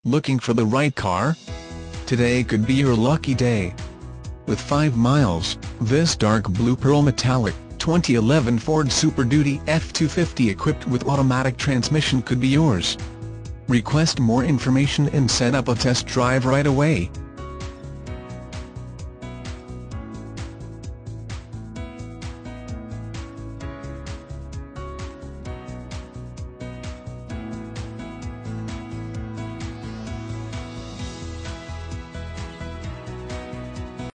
Looking for the right car? Today could be your lucky day. With 5 miles, this dark blue pearl metallic, 2011 Ford Super Duty F-250 equipped with automatic transmission could be yours. Request more information and set up a test drive right away.